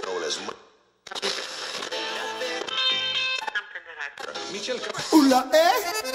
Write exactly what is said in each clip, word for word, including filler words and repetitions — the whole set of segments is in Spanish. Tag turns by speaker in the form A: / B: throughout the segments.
A: Michel
B: Ula, eh.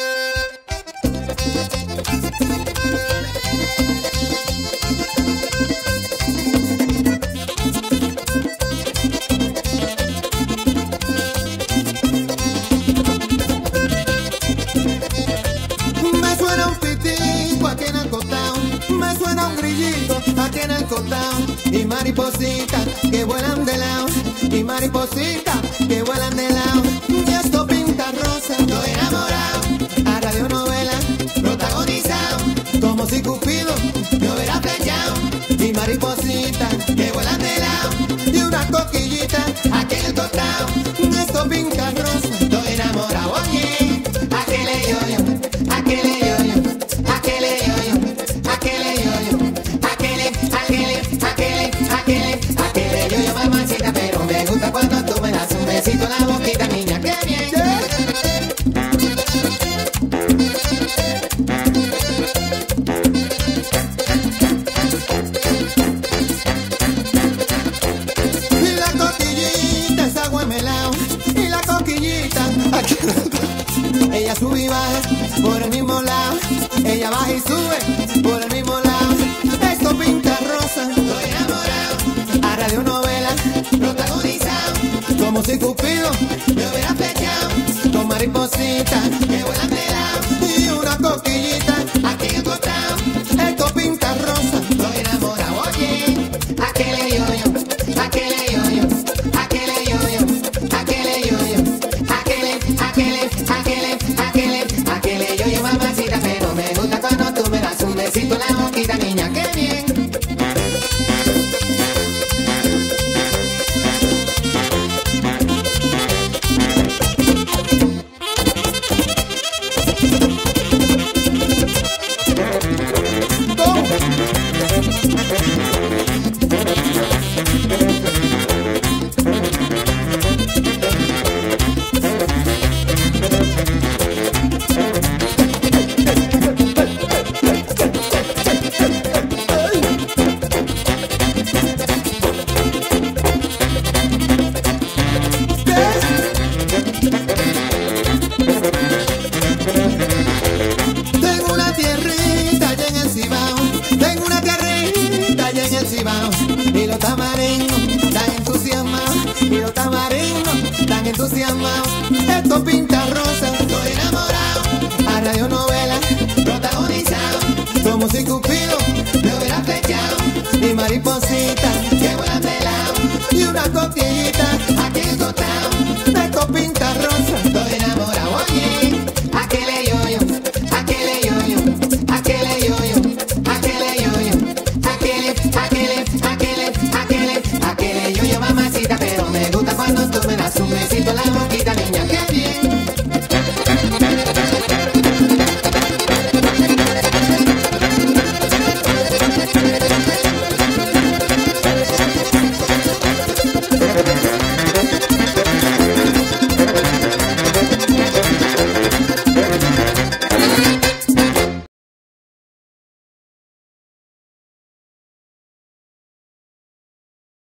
B: Me suena un pitico aquí en el costado, me suena un grillito aquí en el costado, y maripositas que vuelan de lado, y maripositas que vuelan de lado, y esto pinta rosa, estoy enamorado, a radionovela protagonizado, como si Cupido me hubiera flechado, y maripositas que vuelan de lado, y una coquillita aquí en el costado, esto pinta rosa, estoy enamorado, oye, aquele yo-yo, aquele yo-yo, aquele yo-yo, aquele yo-yo, aquele, aquele, aquele, aquele, aquele yo-yo, mamacita, pero me gusta cuando tú me das un besito en la boquita, niña, qué bien. Y la coquillita es agua melao, y la coquillita aquí en el costado. Ella sube y baja por el mismo lado, ella baja y sube por el mismo lado. Esto pinta rosa, estoy enamorado, a radionovela protagonizado, como si Cupido me hubiera flechado, con maripositas que vuelan de lado, y una coquillita aquí en el costado. Esto pinta rosa, estoy enamorado, oye, aquele yo-yo, aquele yo-yo, aquele yo-yo, aquele yo-yo, aquele, aquele, aquele, aquele, aquele yo-yo, mamacita, pero me gusta cuando tú me das un besito en la boquita, niña, qué bien. Tengo una tierrita allá en el Cibao, tengo una tierrita allá en el Cibao, y los tamaringos tan entusiasmados, y los tamaringos tan entusiasmados. Esto pinta rosa, estoy enamorado, a radionovela protagonizado, como si Cupido me hubiera flechado, y mariposita